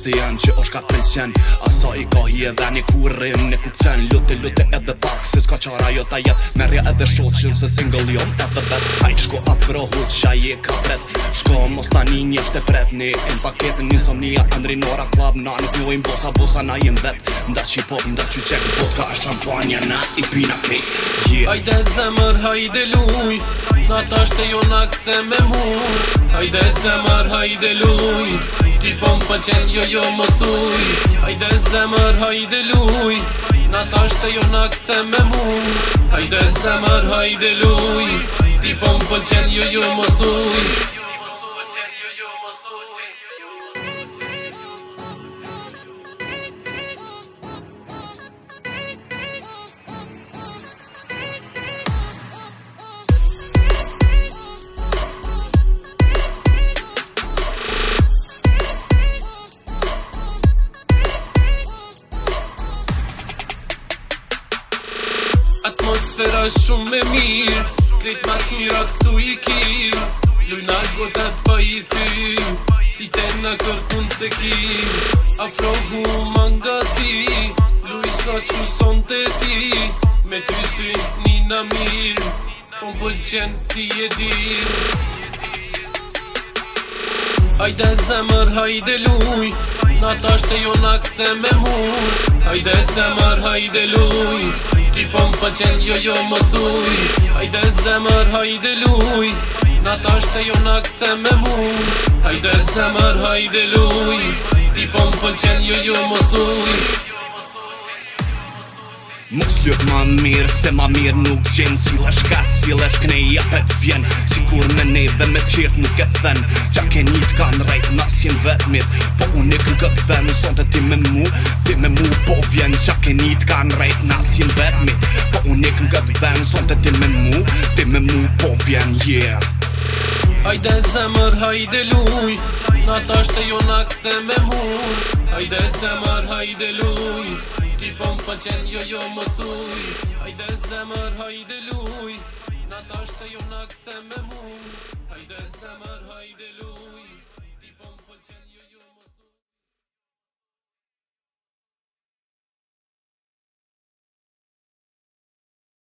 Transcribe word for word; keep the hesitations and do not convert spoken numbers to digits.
ti janë që është ka të pëlqen. Asa i ka hi edhe një kurrim në kupcen. Luti luti edhe pak se s'ka qara jo ta jet. Merja edhe shoqin se single jon edhe vet. Hajt shko afro huq qa je ka pret. Shko mos tani njësht e pret. Ni in paketin insomnia Andrinora Club. Na nuk njojnë bosa bosa na jem vet. Nda qi pop nda qi qek vodka e shampanja na i pina kej. Yeah. Hajde zemër hajde luj, na tashte jo na këce me mu. Hajde zemër hajde luj, ti po m'pëlqen jo jo mos tuj. Hajde zemër hajde luj, na tashte jo na këce me mu. Hajde zemër hajde luj, ti po m'pëlqen jo jo mos tuj. Atmosfera shumë me mirë, krejt ma t'mirat këtu i kirë. Lujna gotat pa i thyrë, si te në kërkun se kirë. Afro hu manga ti, luj s'ka që son të ti. Me ty sy nina mirë, po m'pëlqen ti e dirë. Hajde zemër hajde luj, na tashte jo na këce me mu. Hajde zemër hajde luj, ti po m'pëlqen jo jo mos tuj. Hajde zemër hajde luj, na tashte jo na këce me mu. Hajde zemër hajde luj, ti po m'pëlqen jo jo mos tuj. Mos lyp ma mirë se ma mirë nuk gjen. Silesh ka silesh kneja pet vjen. Si kur me neve me qirt nuk e then. Qa ke njit kan rejt nas jen vetmit. Po unë ikën këtë ven sonte ti me mu. Ti me mu po vjen. Qa ke njit kan rejt nas jen vetmit. Po unë ikën këtë ven sonte ti me mu. Ti me mu po vjen, yeah. Hajde zemër hajde luj, na tashte jo na këce me mu. Hajde zemër hajde luj, ti po m'pëlqen jo jo mos tuj. Hajde zemër hajde luj, na tashte jo na këce me mu. Hajde zemër hajde luj.